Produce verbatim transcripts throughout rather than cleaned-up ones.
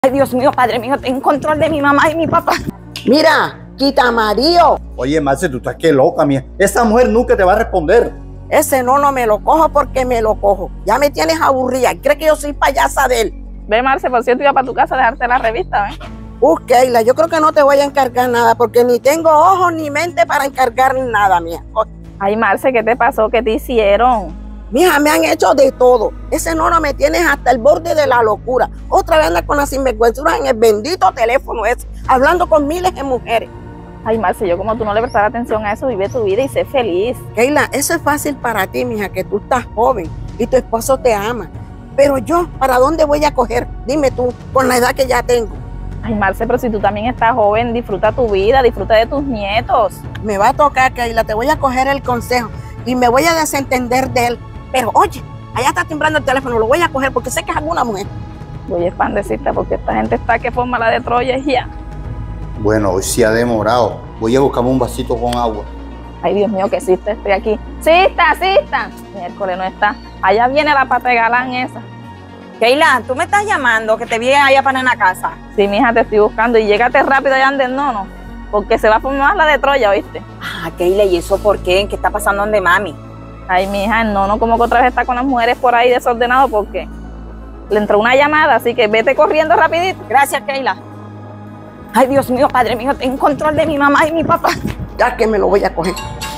Ay, Dios mío, padre mío, ten control de mi mamá y mi papá. Mira, quita Mario. Oye, Marce, tú estás que loca, mía. Esa mujer nunca te va a responder. Ese no, no me lo cojo porque me lo cojo. Ya me tienes aburrida. ¿Crees que yo soy payasa de él? Ve, Marce, por cierto, iba para tu casa a dejarte la revista, ¿ves? Uh, Keila, yo creo que no te voy a encargar nada porque ni tengo ojos ni mente para encargar nada, mía. Ay, Marce, ¿qué te pasó? ¿Qué te hicieron? Mija, me han hecho de todo. Ese nono me tienes hasta el borde de la locura. Otra vez anda con la sinvergüenzura en el bendito teléfono ese, hablando con miles de mujeres. Ay, Marce, yo como tú no le prestas atención a eso, vive tu vida y sé feliz. Keila, eso es fácil para ti, mija, que tú estás joven y tu esposo te ama. Pero yo, ¿para dónde voy a coger? Dime tú, con la edad que ya tengo. Ay, Marce, pero si tú también estás joven, disfruta tu vida, disfruta de tus nietos. Me va a tocar, Keila, te voy a coger el consejo y me voy a desentender de él. Pero oye, allá está timbrando el teléfono, lo voy a coger porque sé que es alguna mujer. Voy a expandecirte porque esta gente está que forma la de Troya y ya. Bueno, hoy sí ha demorado. Voy a buscarme un vasito con agua. Ay, Dios mío, que existe, estoy aquí. Sí está, sí está. Miércoles no está. Allá viene la pata de galán esa. Keila, ¿tú me estás llamando que te vi allá para en la casa? Sí, mija, te estoy buscando y llégate rápido allá ande el nono, porque se va a formar la de Troya, ¿oíste? Ah, Keila, ¿y eso por qué? ¿Qué está pasando donde mami? Ay, mija, el nono como que otra vez está con las mujeres por ahí desordenado porque le entró una llamada, así que vete corriendo rapidito. Gracias, Keila. Ay, Dios mío, padre mío, ten control de mi mamá y mi papá. Ya que me lo voy a coger.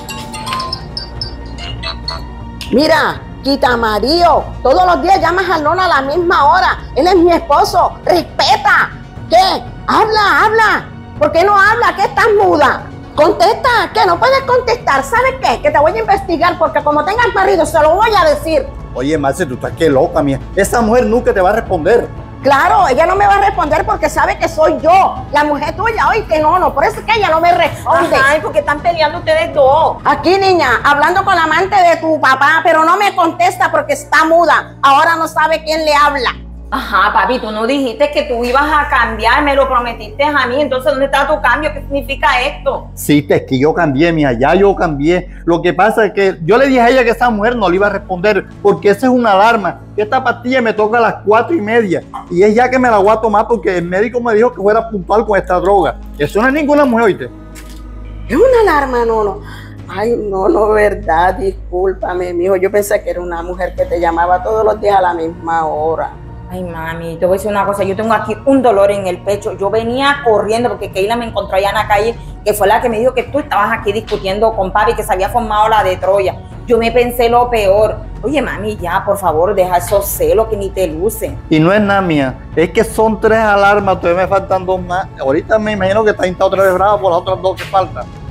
Mira, quita Mario. Todos los días llamas al nono a la misma hora. Él es mi esposo. Respeta. ¿Qué? Habla, habla. ¿Por qué no habla? ¿Qué estás muda? Contesta, ¿qué? No puedes contestar. ¿Sabes qué? Que te voy a investigar porque como tengas marido se lo voy a decir. Oye, Marce, tú estás que loca, mía. Esa mujer nunca te va a responder. Claro, ella no me va a responder porque sabe que soy yo, la mujer tuya. Oye, que no, no, por eso es que ella no me responde. Ay, porque están peleando ustedes dos. Aquí, niña, hablando con la amante de tu papá, pero no me contesta porque está muda. Ahora no sabe quién le habla. Ajá, papi, tú no dijiste que tú ibas a cambiar, me lo prometiste a mí, entonces ¿dónde está tu cambio? ¿Qué significa esto? Sí, es que yo cambié, mía, ya yo cambié. Lo que pasa es que yo le dije a ella que esa mujer no le iba a responder porque esa es una alarma. Esta pastilla me toca a las cuatro y media y es ya que me la voy a tomar porque el médico me dijo que fuera puntual con esta droga. Eso no es ninguna mujer, ¿oíste? Es una alarma, no, no. Ay, no, no, verdad, discúlpame, mijo. Yo pensé que era una mujer que te llamaba todos los días a la misma hora. Ay, mami, te voy a decir una cosa, yo tengo aquí un dolor en el pecho. Yo venía corriendo porque Keila me encontró allá en la calle, que fue la que me dijo que tú estabas aquí discutiendo con papi, que se había formado la de Troya. Yo me pensé lo peor. Oye, mami, ya, por favor, deja esos celos que ni te lucen. Y no es nada, mía, es que son tres alarmas, todavía me faltan dos más. Ahorita me imagino que está otra vez brava por las otras dos que faltan.